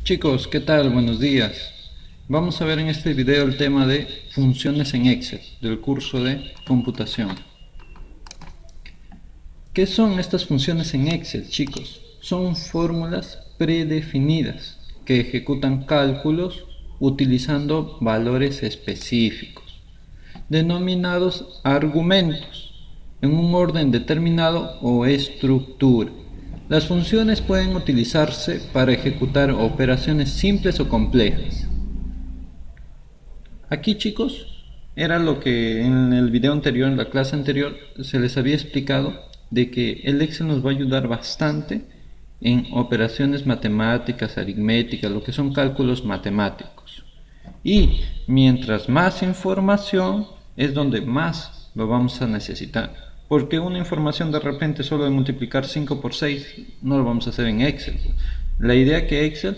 Chicos, ¿qué tal? Buenos días. Vamos a ver en este video el tema de funciones en Excel del curso de computación. ¿Qué son estas funciones en Excel, chicos? Son fórmulas predefinidas que ejecutan cálculos utilizando valores específicos, denominados argumentos, en un orden determinado o estructura. Las funciones pueden utilizarse para ejecutar operaciones simples o complejas. Aquí, chicos, era lo que en el video anterior, en la clase anterior, se les había explicado de que el Excel nos va a ayudar bastante en operaciones matemáticas, aritméticas, lo que son cálculos matemáticos. Y mientras más información es donde más lo vamos a necesitar. Porque una información de repente solo de multiplicar 5 por 6 no lo vamos a hacer en Excel. La idea que Excel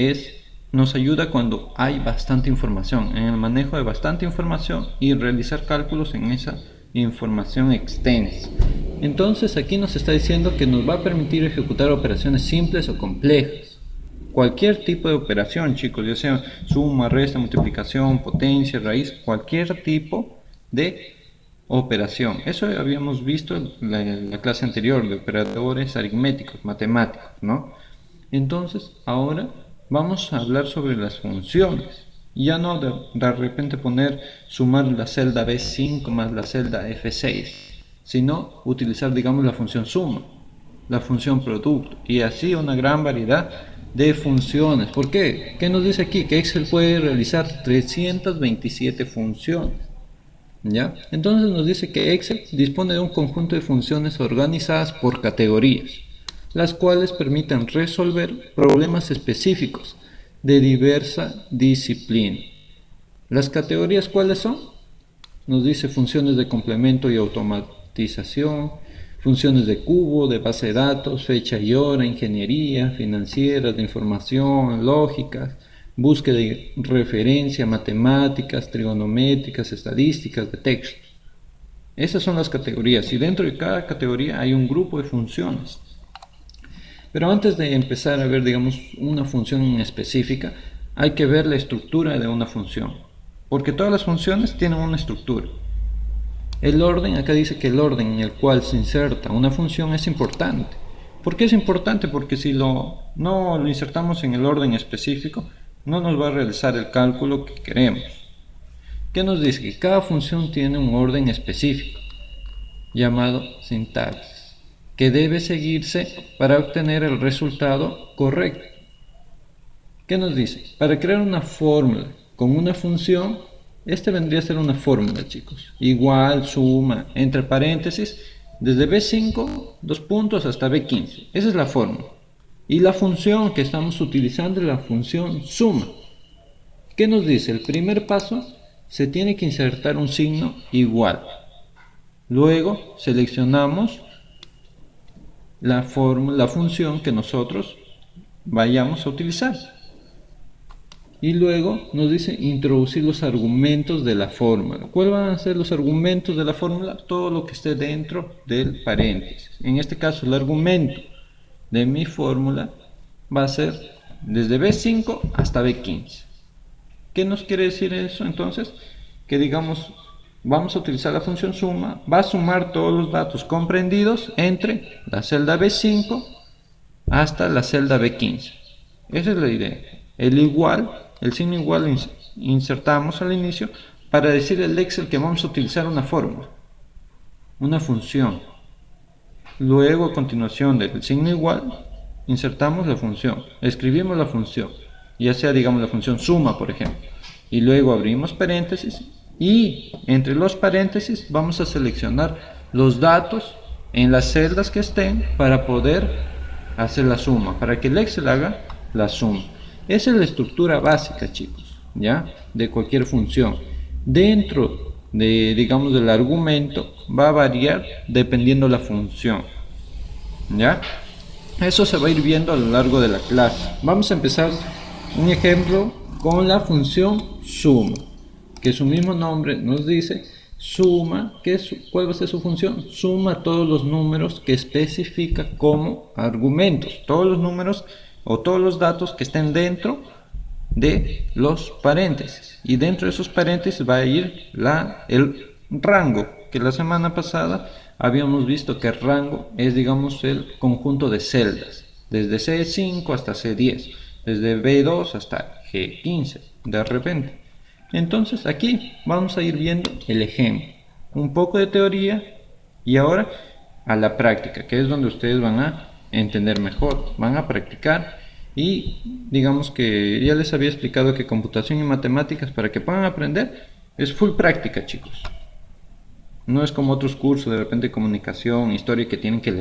nos ayuda cuando hay bastante información, en el manejo de bastante información y realizar cálculos en esa información extensa. Entonces aquí nos está diciendo que nos va a permitir ejecutar operaciones simples o complejas. Cualquier tipo de operación, chicos, ya sea suma, resta, multiplicación, potencia, raíz, cualquier tipo de operación. Eso habíamos visto en la clase anterior de operadores aritméticos, matemáticos, ¿no? Entonces, ahora vamos a hablar sobre las funciones. Ya no de repente poner sumar la celda B5 más la celda F6, sino utilizar, digamos, la función suma, la función producto y así una gran variedad de funciones. ¿Por qué? ¿Qué nos dice aquí? Que Excel puede realizar 327 funciones. ¿Ya? Entonces nos dice que Excel dispone de un conjunto de funciones organizadas por categorías, las cuales permiten resolver problemas específicos de diversa disciplina. ¿Las categorías cuáles son? Nos dice funciones de complemento y automatización, funciones de cubo, de base de datos, fecha y hora, ingeniería, financieras, de información, lógicas, búsqueda y referencia, matemáticas, trigonométricas, estadísticas, de texto. Esas son las categorías y dentro de cada categoría hay un grupo de funciones. Pero antes de empezar a ver, digamos, una función en específica, hay que ver la estructura de una función, porque todas las funciones tienen una estructura. El orden, acá dice que el orden en el cual se inserta una función es importante. ¿Por qué es importante? Porque si no lo insertamos en el orden específico, no nos va a realizar el cálculo que queremos. ¿Qué nos dice? Que cada función tiene un orden específico, llamado sintaxis, que debe seguirse para obtener el resultado correcto. ¿Qué nos dice? Para crear una fórmula con una función, este vendría a ser una fórmula, chicos. Igual, suma, entre paréntesis, desde B5, dos puntos, hasta B15. Esa es la fórmula. Y la función que estamos utilizando es la función suma. ¿Qué nos dice? El primer paso, se tiene que insertar un signo igual. Luego seleccionamos la función que nosotros vayamos a utilizar. Y luego nos dice introducir los argumentos de la fórmula. ¿Cuáles van a ser los argumentos de la fórmula? Todo lo que esté dentro del paréntesis. En este caso, el argumento de mi fórmula va a ser desde B5 hasta B15. ¿Qué nos quiere decir eso entonces? Que digamos, vamos a utilizar la función suma, va a sumar todos los datos comprendidos entre la celda B5 hasta la celda B15. Esa es la idea. El igual, el signo igual insertamos al inicio para decir al Excel que vamos a utilizar una fórmula, una función. Luego, a continuación del signo igual, insertamos la función, escribimos la función, ya sea, digamos, la función suma, por ejemplo, y luego abrimos paréntesis y entre los paréntesis vamos a seleccionar los datos en las celdas que estén para poder hacer la suma, para que el Excel haga la suma. Esa es la estructura básica, chicos, ¿ya? De cualquier función. Dentro de, digamos, del argumento va a variar dependiendo la función, ¿ya? Eso se va a ir viendo a lo largo de la clase. Vamos a empezar un ejemplo con la función suma, que su mismo nombre nos dice suma. ¿Cuál va a ser su función? Suma todos los números que especifica como argumentos, todos los números o todos los datos que estén dentro de los paréntesis, y dentro de esos paréntesis va a ir el rango, que la semana pasada habíamos visto que el rango es, digamos, el conjunto de celdas, desde C5 hasta C10, desde B2 hasta G15, de repente. Entonces aquí vamos a ir viendo el ejemplo, un poco de teoría, y ahora a la práctica, que es donde ustedes van a entender mejor, van a practicar. Y digamos que ya les había explicado que computación y matemáticas, para que puedan aprender, es full práctica, chicos. No es como otros cursos, de repente comunicación, historia, que tienen que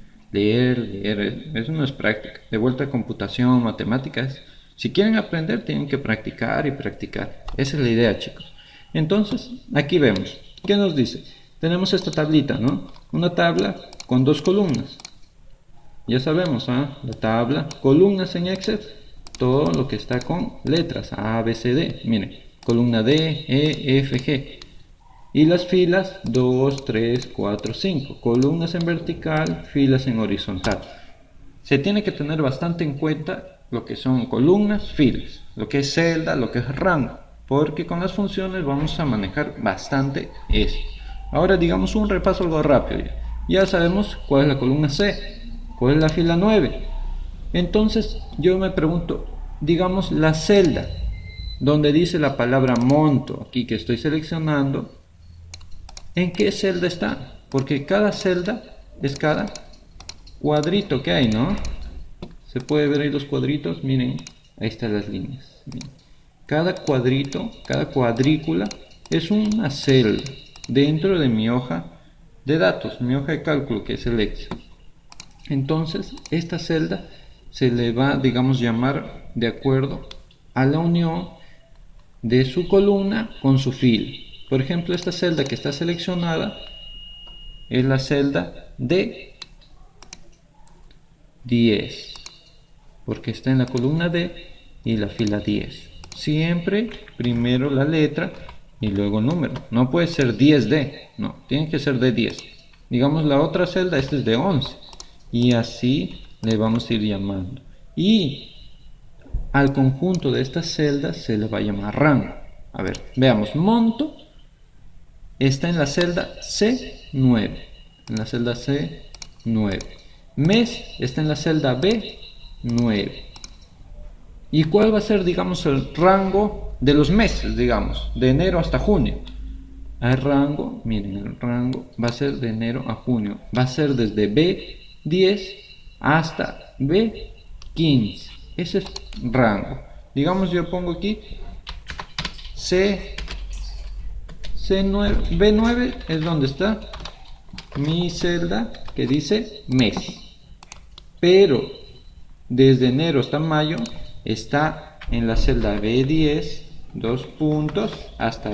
leer, eso no es práctica. De vuelta a computación, matemáticas, si quieren aprender tienen que practicar y practicar. Esa es la idea, chicos. Entonces, aquí vemos, ¿qué nos dice? Tenemos esta tablita, ¿no? Una tabla con dos columnas. Ya sabemos, la tabla, columnas en Excel, todo lo que está con letras A, B, C, D. Miren, columna D, E, F, G. Y las filas 2, 3, 4, 5. Columnas en vertical, filas en horizontal. Se tiene que tener bastante en cuenta lo que son columnas, filas, lo que es celda, lo que es rango, porque con las funciones vamos a manejar bastante eso. Ahora digamos un repaso algo rápido. Ya sabemos cuál es la columna C. ¿Cuál es la fila 9? Entonces yo me pregunto, digamos la celda donde dice la palabra monto, aquí que estoy seleccionando, ¿en qué celda está? Porque cada celda es cada cuadrito que hay, ¿no? Se puede ver ahí los cuadritos, miren, ahí están las líneas. Miren. Cada cuadrito, cada cuadrícula es una celda dentro de mi hoja de datos, mi hoja de cálculo, que es el Excel. Entonces, esta celda se le va, digamos, llamar de acuerdo a la unión de su columna con su fila. Por ejemplo, esta celda que está seleccionada es la celda D10, porque está en la columna D y la fila 10. Siempre primero la letra y luego el número. No puede ser 10D, no, tiene que ser D10. Digamos, la otra celda, esta es de 11. Y así le vamos a ir llamando. Y al conjunto de estas celdas se le va a llamar rango. A ver, veamos. Monto está en la celda C9. En la celda C9. Mes está en la celda B9. ¿Y cuál va a ser, digamos, el rango de los meses, digamos, de enero hasta junio? El rango, miren, el rango va a ser de enero a junio. Va a ser desde B10 hasta B15. Ese es rango. Digamos, yo pongo aquí C9, B9 es donde está mi celda que dice mes. Pero desde enero hasta mayo está en la celda B10, 2 puntos, hasta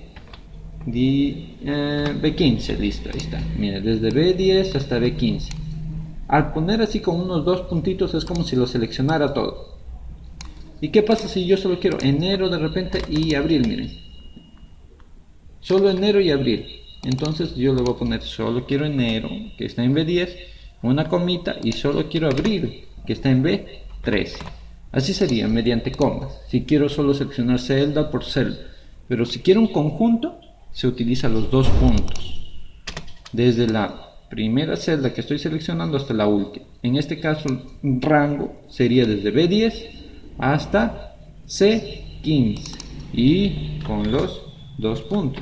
B15, listo, ahí está. Mira, desde B10 hasta B15. Al poner así con unos 2 puntitos es como si lo seleccionara todo. ¿Y qué pasa si yo solo quiero enero de repente y abril? Miren, solo enero y abril. Entonces yo le voy a poner solo quiero enero, que está en B10, una comita, y solo quiero abril, que está en B13. Así sería mediante comas, si quiero solo seleccionar celda por celda. Pero si quiero un conjunto, se utiliza los 2 puntos, desde la primera celda que estoy seleccionando hasta la última. En este caso el rango sería desde B10 hasta C15 y con los 2 puntos,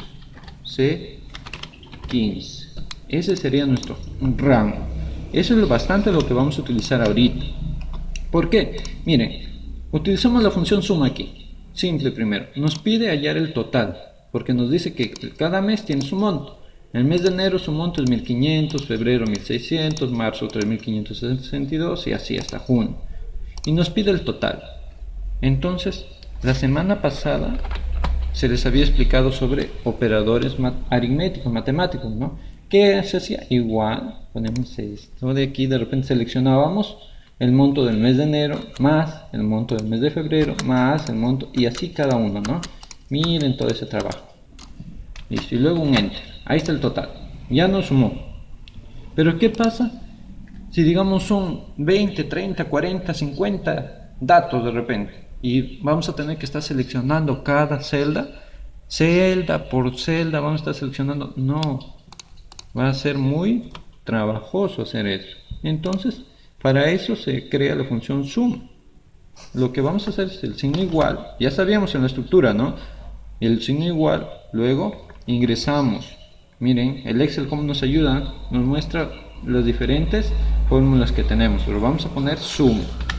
C15. Ese sería nuestro rango. Eso es bastante lo que vamos a utilizar ahorita. ¿Por qué? Miren, utilizamos la función suma aquí. Simple primero. Nos pide hallar el total, porque nos dice que cada mes tiene su monto. En el mes de enero su monto es 1500, febrero 1600, marzo 3562 y así hasta junio. Y nos pide el total. Entonces, la semana pasada se les había explicado sobre operadores aritméticos, matemáticos, ¿no? ¿Qué se hacía? Igual, ponemos esto de aquí, de repente seleccionábamos el monto del mes de enero, más el monto del mes de febrero, más el monto, y así cada uno, ¿no? Miren todo ese trabajo. Listo, y luego un enter. Ahí está el total. Ya nos sumó. Pero ¿qué pasa Si digamos son 20, 30, 40, 50 datos de repente, y vamos a tener que estar seleccionando cada celda por celda, vamos a estar seleccionando, no, va a ser muy trabajoso hacer eso. Entonces, para eso se crea la función sum. Lo que vamos a hacer es el signo igual, ya sabíamos en la estructura, ¿no? El signo igual, luego ingresamos. Miren, el Excel cómo nos ayuda, nos muestra las diferentes fórmulas que tenemos, pero vamos a poner suma.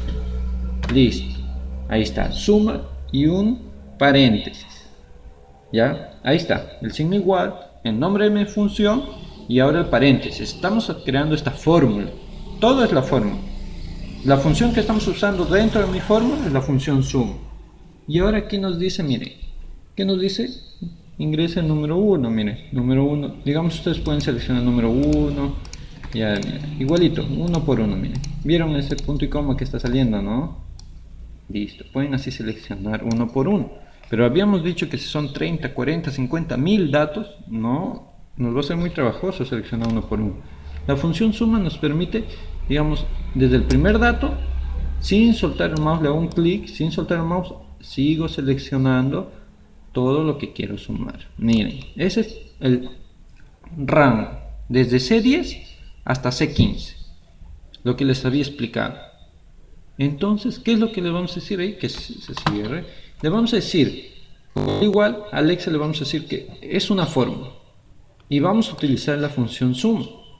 Listo, ahí está, suma y un paréntesis. Ya, ahí está, el signo igual, el nombre de mi función y ahora el paréntesis. Estamos creando esta fórmula, todo es la fórmula. La función que estamos usando dentro de mi fórmula es la función sum. Y ahora aquí nos dice, miren, ¿qué nos dice? Ingresa el número 1, miren, número 1, digamos ustedes pueden seleccionar el número 1, ya, miren, igualito, uno por uno, miren, vieron ese punto y coma que está saliendo, ¿no? Listo, pueden así seleccionar uno por uno, pero habíamos dicho que si son 30, 40, 50, 1000 datos, no, nos va a ser muy trabajoso seleccionar uno por uno. La función suma nos permite, digamos, desde el primer dato, sin soltar el mouse, le hago un clic, sin soltar el mouse, sigo seleccionando todo lo que quiero sumar. Miren, ese es el rango, desde C10 hasta C15, lo que les había explicado. Entonces, ¿qué es lo que le vamos a decir ahí? Que se cierre. Le vamos a decir, igual a Alexa le vamos a decir que es una fórmula y vamos a utilizar la función suma.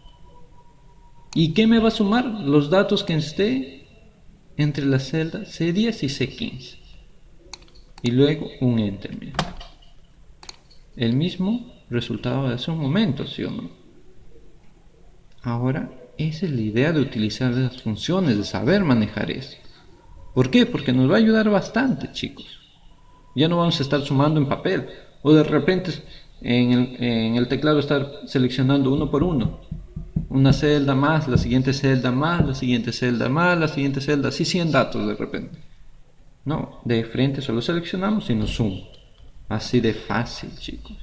¿Y qué me va a sumar? Los datos que esté entre las celdas C10 y C15. Y luego un enter. Miren. El mismo resultado de hace un momento, ¿sí o no? Ahora, esa es la idea de utilizar las funciones, de saber manejar eso. ¿Por qué? Porque nos va a ayudar bastante, chicos. Ya no vamos a estar sumando en papel, o de repente en el teclado estar seleccionando uno por uno. Una celda más, la siguiente celda más, la siguiente celda más, la siguiente celda, así 100 datos de repente. No, de frente solo seleccionamos y nos suma. Así de fácil, chicos.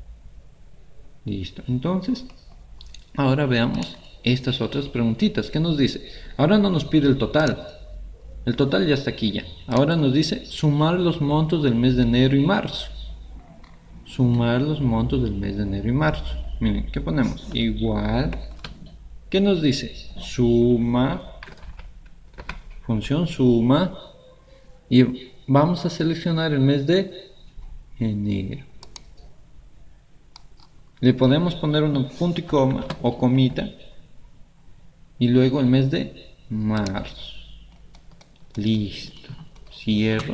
Listo. Entonces, ahora veamos estas otras preguntitas. ¿Qué nos dice? Ahora no nos pide el total. El total ya está aquí ya. Ahora nos dice sumar los montos del mes de enero y marzo. Sumar los montos del mes de enero y marzo. Miren, ¿qué ponemos? Igual. ¿Qué nos dice? Suma. Función suma. Y vamos a seleccionar el mes de enero. Le podemos poner un punto y coma o comita. Y luego el mes de marzo. Listo. Cierro.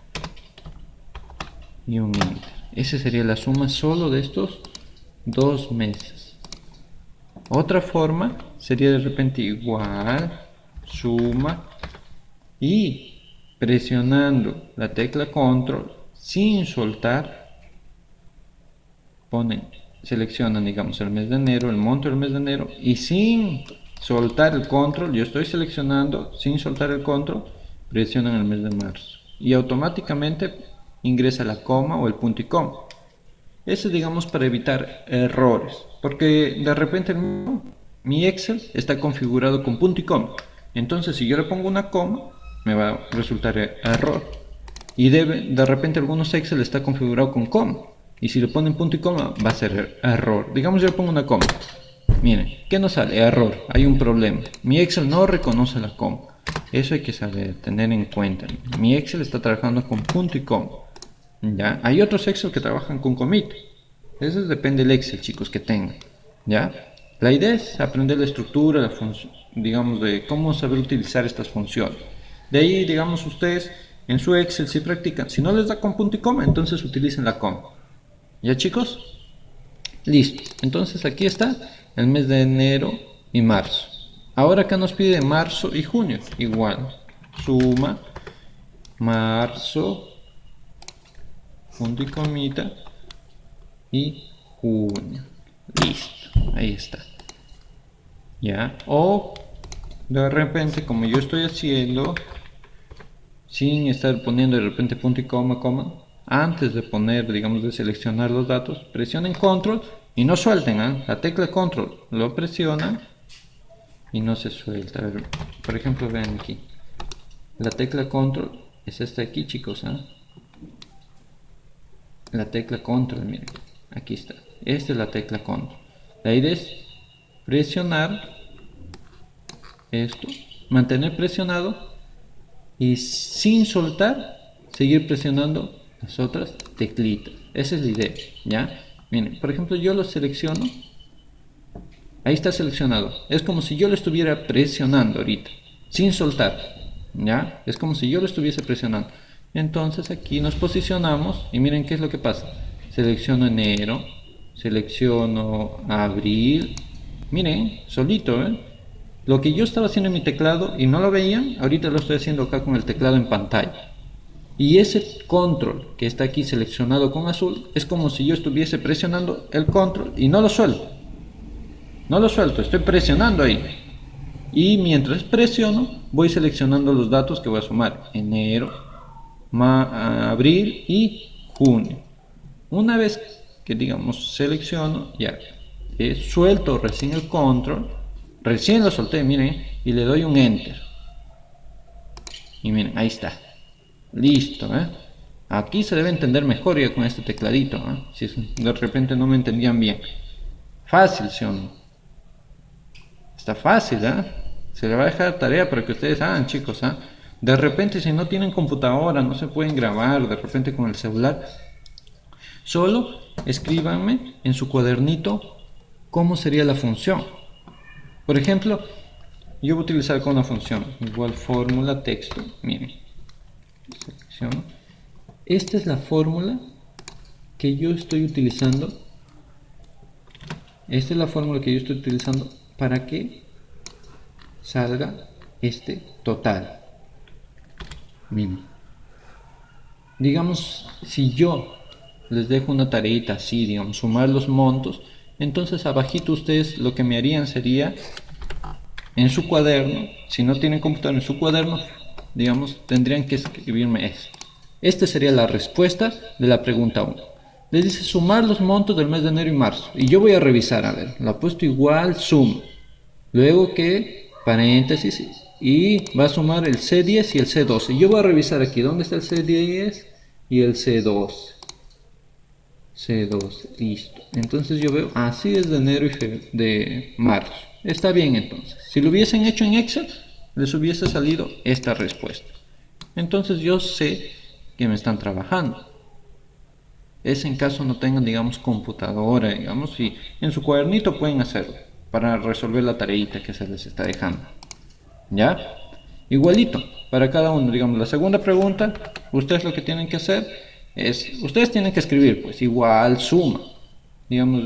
Y un enter. Esa sería la suma solo de estos 2 meses. Otra forma sería de repente igual, suma, y presionando la tecla control sin soltar, seleccionan digamos el mes de enero, el monto del mes de enero, y sin soltar el control, yo estoy seleccionando sin soltar el control, presionan el mes de marzo y automáticamente ingresa la coma o el punto y coma. Eso digamos para evitar errores, porque de repente mi Excel está configurado con punto y coma, entonces si yo le pongo una coma me va a resultar error, y de repente algunos Excel está configurado con coma, y si le ponen punto y coma va a ser error. Digamos yo le pongo una coma, miren, ¿qué nos sale? Error, hay un problema, mi Excel no reconoce la coma. Eso hay que saber, tener en cuenta. Mi Excel está trabajando con punto y coma. ¿Ya? Hay otros Excel que trabajan con comita. Eso depende del Excel, chicos, que tengan. ¿Ya? La idea es aprender la estructura, la función, digamos, de cómo saber utilizar estas funciones. De ahí, digamos, ustedes en su Excel si practican. Si no les da con punto y coma, entonces utilicen la coma. ¿Ya, chicos? Listo. Entonces aquí está el mes de enero y marzo. Ahora acá nos pide marzo y junio. Igual. Suma. Marzo. Punto y comita. Y junio. Listo. Ahí está. Ya. O de repente, como yo estoy haciendo, sin estar poniendo de repente punto y coma, antes de poner, digamos, de seleccionar los datos, presionen control y no suelten, la tecla control, lo presionan y no se suelta. A ver, por ejemplo, vean aquí. La tecla control es esta aquí, chicos, ¿ah? La tecla control, miren, aquí está. Esta es la tecla control. La idea es presionar esto, mantener presionado y sin soltar, seguir presionando las otras teclitas. Esa es la idea, ¿ya? Miren, por ejemplo, yo lo selecciono. Ahí está seleccionado. Es como si yo lo estuviera presionando ahorita, sin soltar, ¿ya? Es como si yo lo estuviese presionando. Entonces aquí nos posicionamos y miren qué es lo que pasa. Selecciono enero, selecciono abril. Miren, solito, ¿eh? Lo que yo estaba haciendo en mi teclado y no lo veían, ahorita lo estoy haciendo acá con el teclado en pantalla. Y ese control que está aquí seleccionado con azul es como si yo estuviese presionando el control y no lo suelto. No lo suelto, estoy presionando ahí. Y mientras presiono, voy seleccionando los datos que voy a sumar. Enero, abril y junio. Una vez que digamos selecciono, ya suelto recién el control. Recién lo solté, miren, y le doy un enter. Y miren, ahí está. Listo, ¿eh? Aquí se debe entender mejor ya con este tecladito, ¿eh? Si de repente no me entendían bien. Fácil, ¿sí o no? Está fácil, ¿eh? Se le va a dejar tarea para que ustedes hagan, chicos, ¿eh? De repente, si no tienen computadora, no se pueden grabar, de repente con el celular, solo escríbanme en su cuadernito cómo sería la función. Por ejemplo, yo voy a utilizar con una función, igual fórmula texto, miren, selecciono. Esta es la fórmula que yo estoy utilizando. Esta es la fórmula que yo estoy utilizando para que salga este total. Miren, digamos, si yo les dejo una tareita así, digamos, sumar los montos, entonces abajito ustedes lo que me harían sería en su cuaderno, si no tienen computadora, en su cuaderno, digamos, tendrían que escribirme esto. Esta sería la respuesta de la pregunta 1. Les dice sumar los montos del mes de enero y marzo. Y yo voy a revisar, a ver, lo he puesto igual, suma. Luego que, paréntesis, y va a sumar el C10 y el C12. Yo voy a revisar aquí, ¿dónde está el C10 y el C12? C12, listo. Entonces yo veo, así es de enero y de marzo. Está bien entonces. Si lo hubiesen hecho en Excel, les hubiese salido esta respuesta. Entonces yo sé que me están trabajando. Es en caso no tengan, digamos, computadora, digamos, y en su cuadernito pueden hacerlo para resolver la tareita que se les está dejando. ¿Ya? Igualito, para cada uno, digamos, la segunda pregunta, ustedes lo que tienen que hacer es, ustedes tienen que escribir, pues, igual suma. Digamos,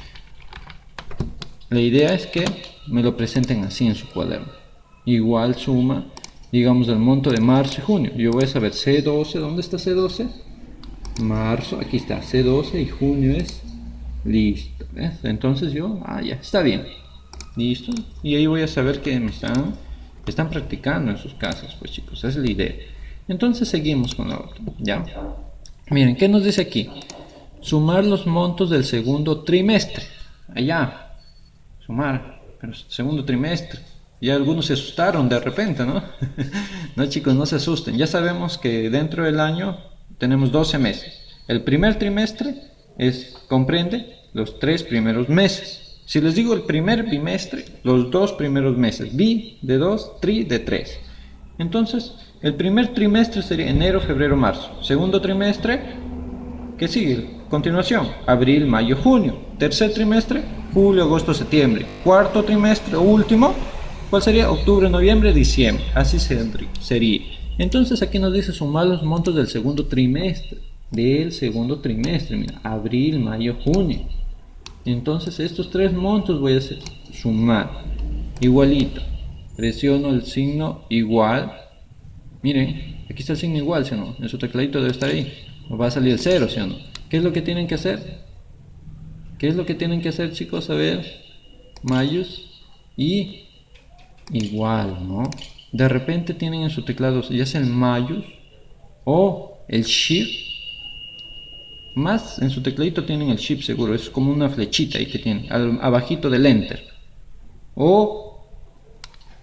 la idea es que me lo presenten así en su cuaderno. Igual suma, digamos, del monto de marzo y junio. Yo voy a saber C12, ¿dónde está C12? Marzo, aquí está C12 y junio es listo. ¿Ves? Entonces yo, ya, está bien. Listo. Y ahí voy a saber que me están practicando en sus casas, pues chicos, esa es la idea. Entonces seguimos con la otra, ¿ya? Miren, ¿qué nos dice aquí? Sumar los montos del segundo trimestre. Allá, sumar, pero segundo trimestre. Ya algunos se asustaron de repente, ¿no? No, chicos, no se asusten. Ya sabemos que dentro del año tenemos 12 meses. El primer trimestre comprende los 3 primeros meses. Si les digo el primer bimestre, los 2 primeros meses. Bi de 2, tri de 3. Entonces, el primer trimestre sería enero, febrero, marzo. Segundo trimestre, ¿qué sigue? Continuación, abril, mayo, junio. Tercer trimestre, julio, agosto, septiembre. Cuarto trimestre, último, ¿cuál sería? Octubre, noviembre, diciembre. Así sería. Entonces aquí nos dice sumar los montos del segundo trimestre. Mira, abril, mayo, junio. Entonces estos 3 montos voy a hacer sumar. Igualito. Presiono el signo igual. Miren, aquí está el signo igual, ¿sí o no? En su tecladito debe estar ahí. O va a salir el 0, ¿sí o no? ¿Qué es lo que tienen que hacer? ¿Qué es lo que tienen que hacer, chicos? A ver. Mayús y igual, ¿no? De repente tienen en su teclado ya sea el mayús o el shift. Más en su tecladito tienen el shift seguro. Es como una flechita ahí que tienen abajito del enter. O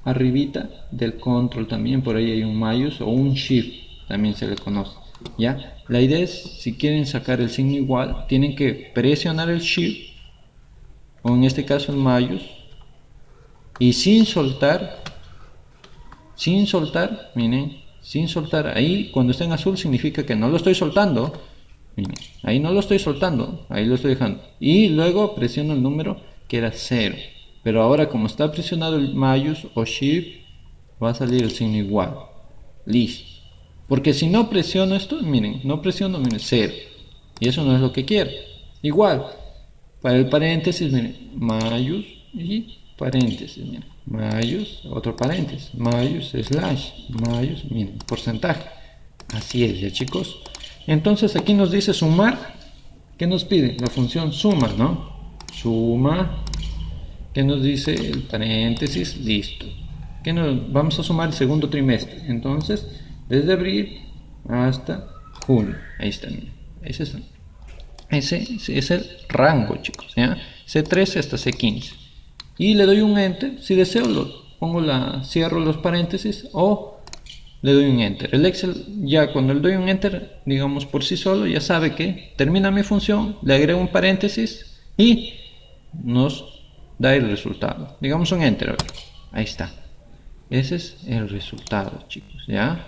arribita del control también, por ahí hay un mayús o un shift, también se le conoce. ¿Ya? La idea es, si quieren sacar el signo igual, tienen que presionar el shift, o en este caso el mayús, y sin soltar, miren, sin soltar. Ahí cuando está en azul significa que no lo estoy soltando. Miren, ahí no lo estoy soltando, ahí lo estoy dejando. Y luego presiono el número que era 0. Pero ahora como está presionado el mayús o shift, va a salir el signo igual. Listo. Porque si no presiono esto, miren, no presiono, miren, 0. Y eso no es lo que quiero. Igual, para el paréntesis, miren, mayús y paréntesis, miren, mayús, otro paréntesis, mayús, slash, mayús, miren, porcentaje. Así es, ya chicos. Entonces aquí nos dice sumar. ¿Qué nos pide? La función suma, ¿no? Suma. ¿Qué nos dice el paréntesis? Listo. ¿Qué vamos a sumar el segundo trimestre? Entonces, desde abril hasta junio. Ahí está, miren. Ese es el rango, chicos, ¿ya? C13 hasta C15. Y le doy un enter. Si deseo, cierro los paréntesis o le doy un enter. El Excel ya cuando le doy un enter, digamos por sí solo, ya sabe que termina mi función, le agrego un paréntesis y nos da el resultado. Digamos un enter, a ver. Ahí está. Ese es el resultado, chicos, ¿ya?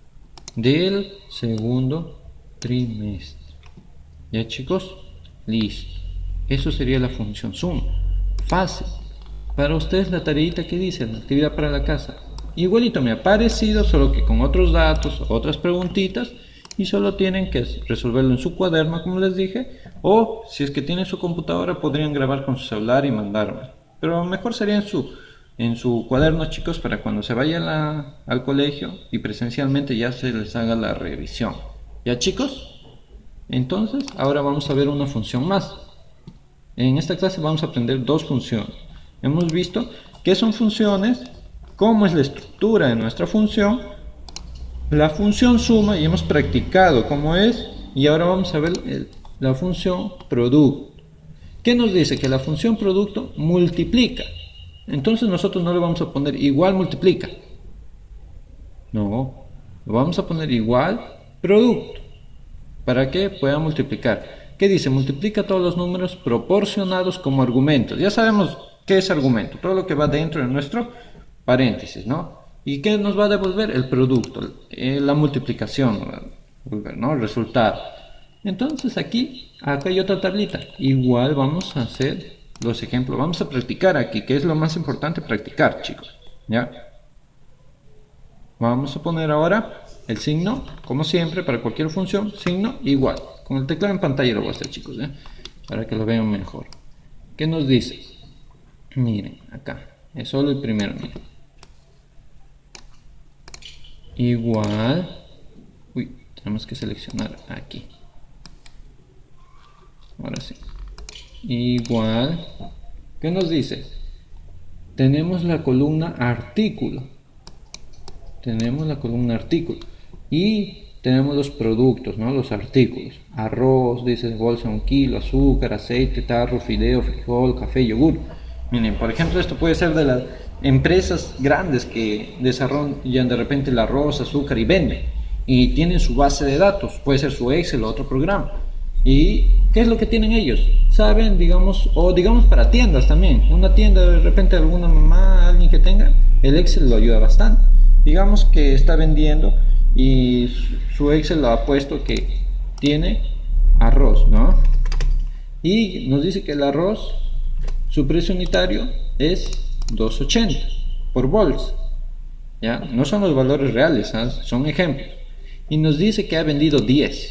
Del segundo trimestre. ¿Ya, chicos? Listo. Eso sería la función suma. Fácil. Para ustedes la tareita que dice, la actividad para la casa. Igualito me ha parecido, solo que con otros datos, otras preguntitas, y solo tienen que resolverlo en su cuaderno, como les dije, o si es que tienen su computadora, podrían grabar con su celular y mandarme. Pero mejor sería en su cuaderno, chicos, para cuando se vayan al colegio y presencialmente ya se les haga la revisión. ¿Ya, chicos? Entonces, ahora vamos a ver una función más. En esta clase vamos a aprender dos funciones. Hemos visto qué son funciones, cómo es la estructura de nuestra función, la función suma, y hemos practicado cómo es, y ahora vamos a ver la función producto. ¿Qué nos dice? Que la función producto multiplica. Entonces nosotros no le vamos a poner igual multiplica. No, lo vamos a poner igual producto, para que pueda multiplicar. ¿Qué dice? Multiplica todos los números proporcionados como argumentos. Ya sabemos qué es argumento, todo lo que va dentro de nuestro paréntesis, ¿no? ¿Y qué nos va a devolver? El producto, la multiplicación, ¿no? El resultado. Entonces acá hay otra tablita. Igual vamos a hacer los ejemplos. Vamos a practicar aquí, que es lo más importante, practicar, chicos. ¿Ya? Vamos a poner ahora el signo, como siempre, para cualquier función, signo igual. Con el teclado en pantalla lo voy a hacer, chicos, ¿eh? Para que lo vean mejor. ¿Qué nos dice? Miren, acá. Es solo el primero, miren. Igual. Uy, tenemos que seleccionar aquí. Ahora sí. Igual. ¿Qué nos dice? Tenemos la columna artículo. Tenemos la columna artículo. Y tenemos los productos, ¿no? Los artículos. Arroz, dice bolsa 1 kilo, azúcar, aceite, tarro, fideo, frijol, café, yogur. Miren, por ejemplo, esto puede ser de las empresas grandes que desarrollan de repente el arroz, azúcar y venden. Y tienen su base de datos, puede ser su Excel o otro programa. ¿Y qué es lo que tienen ellos? Saben, digamos, o digamos para tiendas también. Una tienda, de repente alguna mamá, alguien que tenga, el Excel lo ayuda bastante. Digamos que está vendiendo y su Excel lo ha puesto que tiene arroz, ¿no? Y nos dice que el arroz, su precio unitario es 2.80 por bolsa. ¿Ya? No son los valores reales, ¿sabes? Son ejemplos. Y nos dice que ha vendido 10.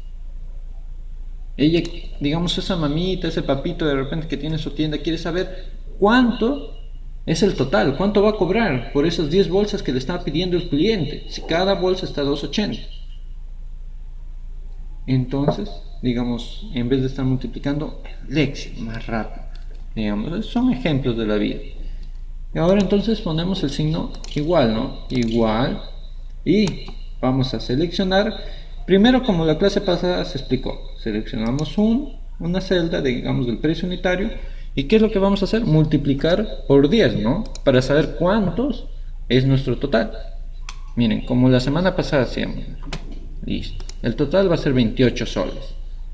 Ella, digamos, esa mamita, ese papito de repente que tiene su tienda, quiere saber cuánto es el total, cuánto va a cobrar por esas 10 bolsas que le está pidiendo el cliente, si cada bolsa está a 2.80. Entonces, digamos, en vez de estar multiplicando, el Excel más rápido. Digamos, son ejemplos de la vida. Y ahora entonces ponemos el signo igual, ¿no? Igual. Y vamos a seleccionar. Primero, como la clase pasada se explicó, seleccionamos una celda, digamos, del precio unitario. ¿Y qué es lo que vamos a hacer? Multiplicar por 10, ¿no? Para saber cuántos es nuestro total. Miren, como la semana pasada hacíamos. Listo. El total va a ser 28 soles.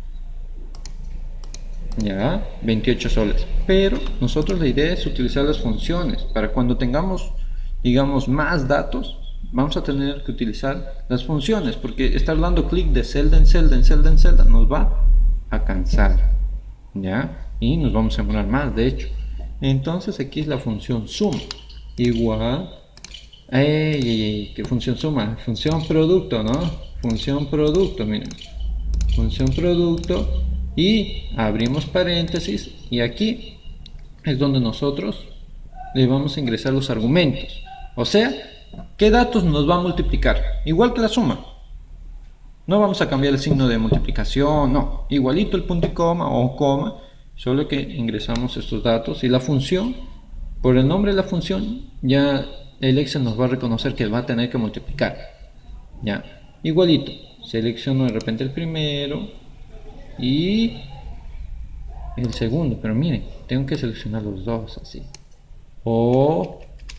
Ya, 28 soles. Pero nosotros la idea es utilizar las funciones. Para cuando tengamos, digamos, más datos, vamos a tener que utilizar las funciones. Porque estar dando clic de celda en celda, en celda en celda, nos va a cansar. Ya, y nos vamos a demorar más, de hecho. Entonces aquí es la función suma. Igual. ¿Qué función suma? Función producto, ¿no? Función producto, miren. Función producto. Y abrimos paréntesis. Y aquí es donde nosotros le vamos a ingresar los argumentos. O sea, ¿qué datos nos va a multiplicar? Igual que la suma. No vamos a cambiar el signo de multiplicación, no. Igualito el punto y coma o coma. Solo que ingresamos estos datos. Y la función, por el nombre de la función, ya el Excel nos va a reconocer que va a tener que multiplicar. Ya, igualito. Selecciono de repente el primero y el segundo. Pero miren, tengo que seleccionar los dos así. O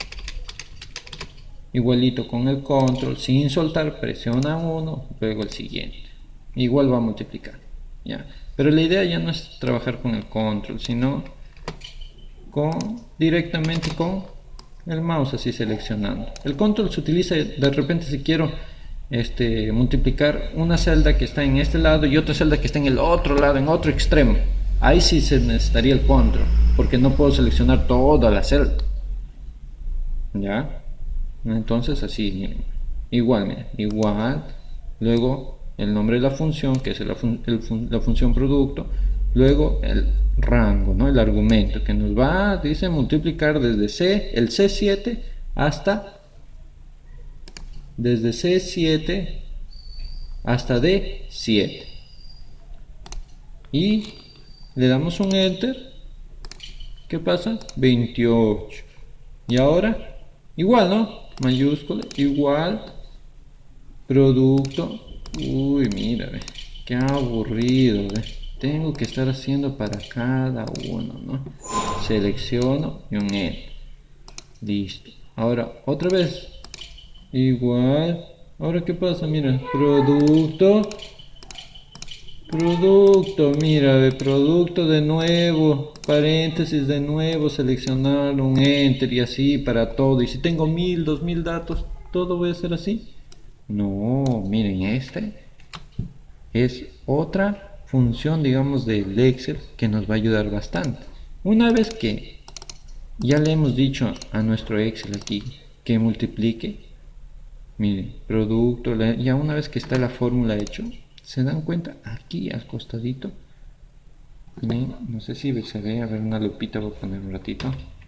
igualito con el control, sin soltar, presiona uno, luego el siguiente. Igual va a multiplicar. Ya. Pero la idea ya no es trabajar con el control, sino directamente con el mouse así seleccionando. El control se utiliza de repente si quiero multiplicar una celda que está en este lado y otra celda que está en el otro lado, en otro extremo. Ahí sí se necesitaría el control, porque no puedo seleccionar toda la celda. ¿Ya? Entonces así, miren. Igual, miren, igual. Luego el nombre de la función, que es la función producto. Luego el rango, ¿no? El argumento que nos va, dice, multiplicar desde el C7 hasta desde C7 hasta D7 y le damos un enter. ¿Qué pasa? 28. Y ahora igual, ¿no? Mayúscula igual producto. Uy, mira, ve, qué aburrido, ve. Tengo que estar haciendo para cada uno, ¿no? Selecciono y un enter. Listo. Ahora otra vez igual. Ahora qué pasa, mira, producto, mira, de producto de nuevo, paréntesis de nuevo, seleccionar un enter y así para todo. Y si tengo 1000, 2000 datos, todo voy a hacer así. No, miren, es otra función, digamos, del Excel que nos va a ayudar bastante. Una vez que ya le hemos dicho a nuestro Excel aquí que multiplique, miren, producto, ya una vez que está la fórmula hecho, se dan cuenta aquí al costadito. Miren, no sé si se ve, a ver, una lupita voy a poner un ratito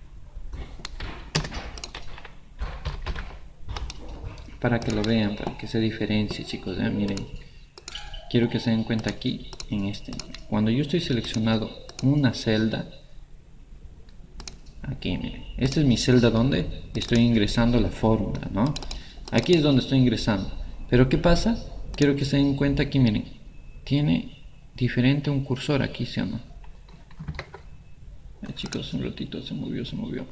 para que lo vean, para que se diferencie, chicos. Miren, quiero que se den cuenta aquí en cuando yo estoy seleccionado una celda, aquí miren, esta es mi celda donde estoy ingresando la fórmula, ¿no? Aquí es donde estoy ingresando. Pero ¿qué pasa? Quiero que se den cuenta aquí, miren, tiene diferente un cursor aquí, ¿sí o no? Chicos, un ratito, se movió.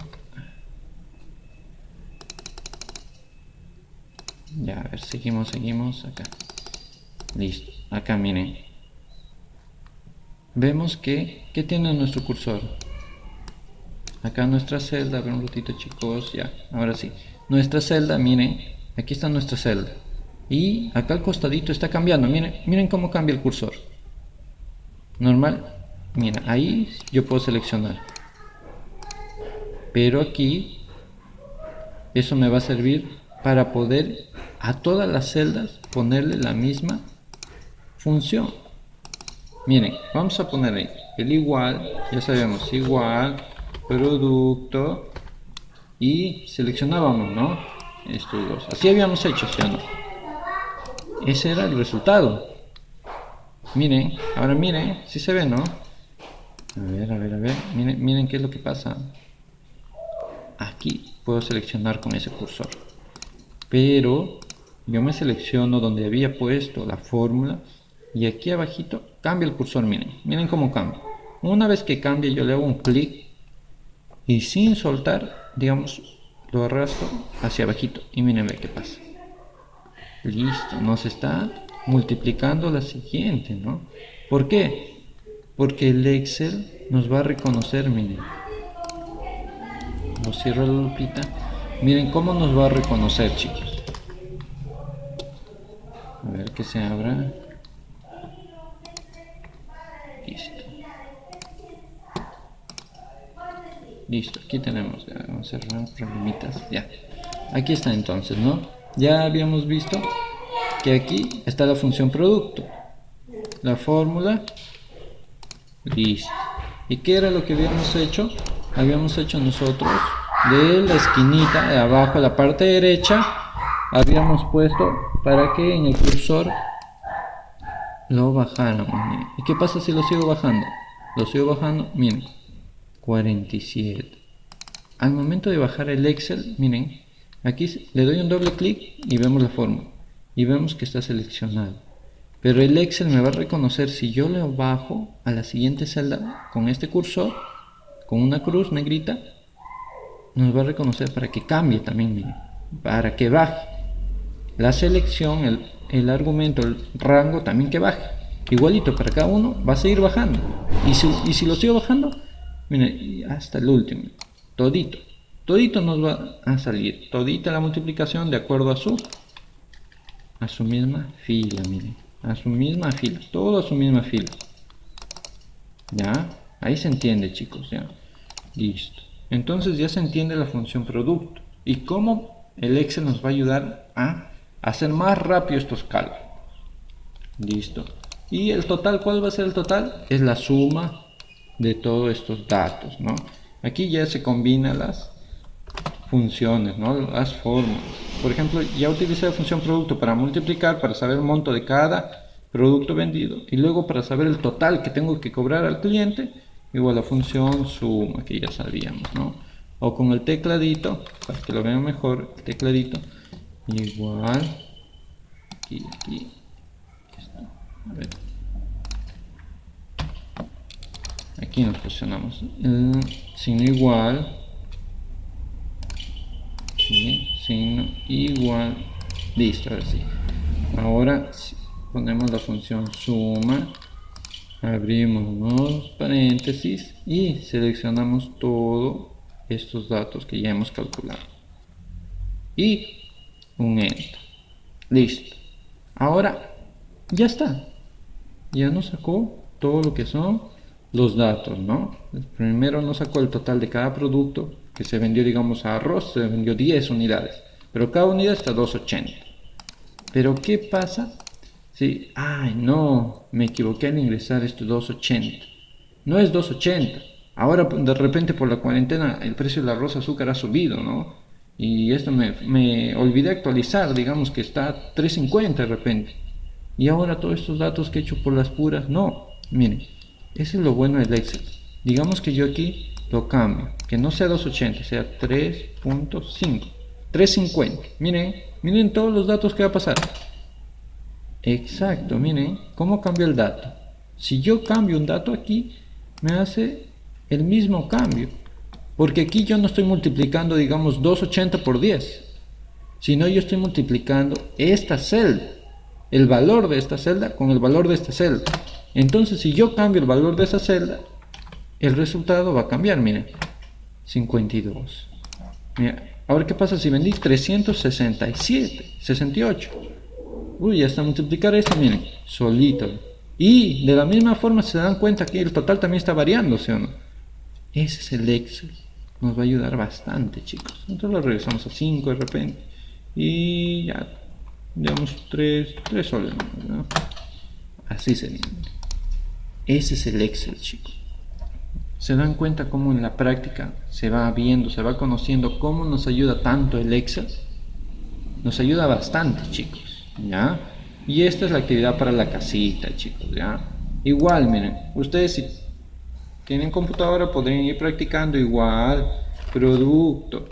Ya, a ver, seguimos acá. Listo, acá miren. Vemos que, ¿qué tiene nuestro cursor? Acá nuestra celda, a ver un ratito, chicos, ya, ahora sí. Nuestra celda, miren, aquí está nuestra celda. Y acá al costadito está cambiando, miren cómo cambia el cursor. Normal, mira, ahí yo puedo seleccionar. Pero aquí, eso me va a servir para poder a todas las celdas ponerle la misma función. Miren, vamos a poner ahí el igual, ya sabemos, igual, producto, y seleccionábamos, ¿no? Estos dos, así habíamos hecho, ¿sí o no? Ese era el resultado. Miren, ahora miren, si se ve, ¿no? A ver, miren qué es lo que pasa. Aquí puedo seleccionar con ese cursor, pero yo me selecciono donde había puesto la fórmula y aquí abajito cambia el cursor. Miren cómo cambia. Una vez que cambie, yo le hago un clic y sin soltar, digamos, lo arrastro hacia abajito y miren qué pasa. Listo, nos está multiplicando la siguiente, ¿no? ¿Por qué? Porque el Excel nos va a reconocer, miren. Lo cierro la lupita. Miren cómo nos va a reconocer, chicos. A ver que se abra. Listo. Listo, aquí tenemos. Ya, vamos a cerrar problemitas. Ya. Aquí está entonces, ¿no? Ya habíamos visto que aquí está la función producto. La fórmula. Listo. ¿Y qué era lo que habíamos hecho? Habíamos hecho nosotros de la esquinita de abajo, la parte derecha, habíamos puesto para que en el cursor lo bajáramos. Miren. ¿Y qué pasa si lo sigo bajando? Lo sigo bajando, miren, 47. Al momento de bajar el Excel, miren, aquí le doy un doble clic y vemos la fórmula y vemos que está seleccionado. Pero el Excel me va a reconocer si yo lo bajo a la siguiente celda con este cursor, con una cruz negrita, nos va a reconocer para que cambie también, miren, para que baje la selección, el argumento, el rango también que baje. Igualito para cada uno va a seguir bajando. Y si lo sigo bajando, miren, hasta el último, todito nos va a salir, todita la multiplicación de acuerdo a su misma fila, miren, a su misma fila, todo a su misma fila. Ya, ahí se entiende, chicos, ya. Listo. Entonces ya se entiende la función producto y cómo el Excel nos va a ayudar a hacer más rápido estos cálculos. Listo. Y el total, ¿cuál va a ser el total? Es la suma de todos estos datos, ¿no? Aquí ya se combinan las funciones, ¿no? Las fórmulas. Por ejemplo, ya utilicé la función producto para multiplicar, para saber el monto de cada producto vendido y luego para saber el total que tengo que cobrar al cliente. Igual la función suma, que ya sabíamos, ¿no? O con el tecladito, para que lo vean mejor, el tecladito, igual, aquí, a ver. Aquí nos posicionamos, signo igual, ¿sí? Signo igual, listo, ahora sí. Ahora ponemos la función suma. Abrimos los paréntesis y seleccionamos todos estos datos que ya hemos calculado. Y un Enter. Listo. Ahora ya está. Ya nos sacó todo lo que son los datos, ¿no? Primero nos sacó el total de cada producto que se vendió, digamos, a arroz, se vendió 10 unidades. Pero cada unidad está 2.80. Pero ¿qué pasa? Sí, ay no, me equivoqué al ingresar esto 2.80. No es 2.80. Ahora de repente por la cuarentena el precio del arroz azúcar ha subido, ¿no? Y esto me olvidé actualizar, digamos que está 3.50 de repente. Y ahora todos estos datos que he hecho por las puras, no. Miren, eso es lo bueno del Excel. Digamos que yo aquí lo cambio, que no sea 2.80, sea 3.5, 3.50. Miren todos los datos que va a pasar. Exacto, miren cómo cambia el dato. Si yo cambio un dato aquí, me hace el mismo cambio. Porque aquí yo no estoy multiplicando, digamos, 2.80 por 10. Sino yo estoy multiplicando esta celda. El valor de esta celda con el valor de esta celda. Entonces, si yo cambio el valor de esa celda, el resultado va a cambiar, miren. 52. Mira, ahora, ¿qué pasa si vendí 367, 68? Uy, hasta multiplicar esto, miren, solito. Y de la misma forma se dan cuenta que el total también está variando, ¿sí o no? Ese es el Excel. Nos va a ayudar bastante, chicos. Entonces lo regresamos a 5 de repente. Y ya, digamos 3 soles, ¿no? Así sería. Ese es el Excel, chicos. Se dan cuenta cómo en la práctica se va viendo, se va conociendo cómo nos ayuda tanto el Excel. Nos ayuda bastante, chicos. ¿Ya? Y esta es la actividad para la casita, chicos, ¿ya? Igual, miren, ustedes si tienen computadora podrían ir practicando igual, producto,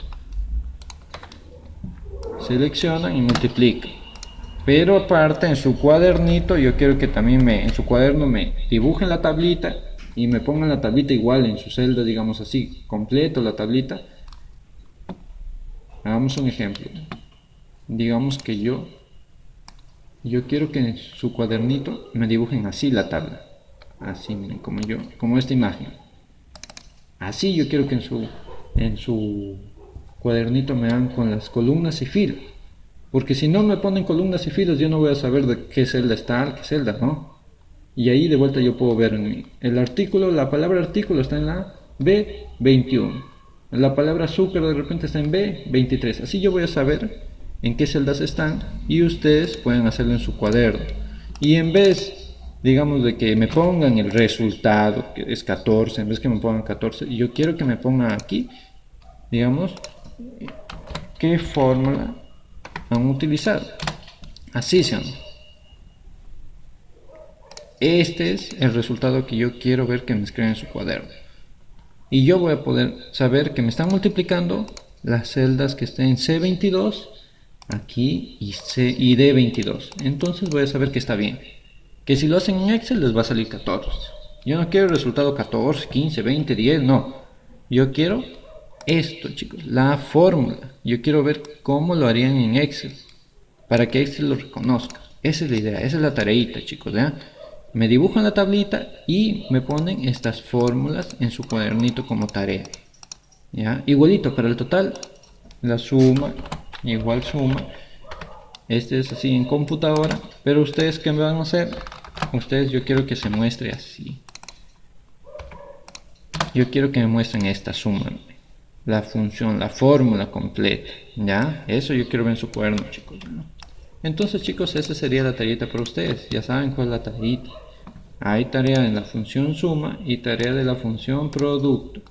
seleccionan y multiplican. Pero aparte en su cuadernito yo quiero que también en su cuaderno me dibujen la tablita y me pongan la tablita igual en su celda, digamos así, completo la tablita. Hagamos un ejemplo. Digamos que yo quiero que en su cuadernito me dibujen así la tabla. Así, miren, como esta imagen. Así yo quiero que en su cuadernito me hagan con las columnas y filas. Porque si no me ponen columnas y filas, yo no voy a saber de qué celda está, qué celda, ¿no? Y ahí de vuelta yo puedo ver el artículo, la palabra artículo está en la B21. La palabra azúcar de repente está en B23. Así yo voy a saber en qué celdas están y ustedes pueden hacerlo en su cuaderno. Y en vez, digamos, de que me pongan el resultado, que es 14, en vez que me pongan 14, yo quiero que me pongan aquí, digamos, qué fórmula han utilizado. Así se llama. Este es el resultado que yo quiero ver que me escriban en su cuaderno. Y yo voy a poder saber que me están multiplicando las celdas que estén en C22 aquí y D22. Entonces voy a saber que está bien. Que si lo hacen en Excel les va a salir 14. Yo no quiero el resultado 14, 15, 20, 10, no. Yo quiero esto, chicos, la fórmula. Yo quiero ver cómo lo harían en Excel para que Excel lo reconozca. Esa es la idea, esa es la tareita, chicos, ¿ya? Me dibujan la tablita y me ponen estas fórmulas en su cuadernito como tarea, ¿ya? Igualito para el total, la suma, igual suma. Este es así en computadora, pero ustedes ¿qué me van a hacer? Ustedes yo quiero que se muestre así. Yo quiero que me muestren esta suma, la función, la fórmula completa, ¿ya? Eso yo quiero ver en su cuaderno, chicos, ¿no? Entonces, chicos, esa sería la tareita para ustedes. Ya saben cuál es la tareita. Hay tarea de la función suma y tarea de la función producto.